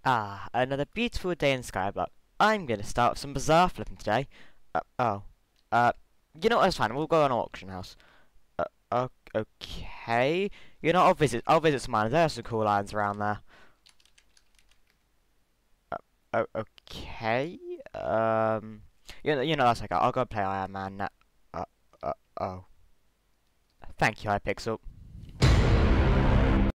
Another beautiful day in Skyblock. I'm gonna start with some bizarre flipping today. Oh. You know what, that's fine, we'll go on auction house. Okay. You know, I'll visit some islands. There are some cool islands around there. Okay. That's okay. I'll go play Iron Man now. Oh. Thank you, Hypixel.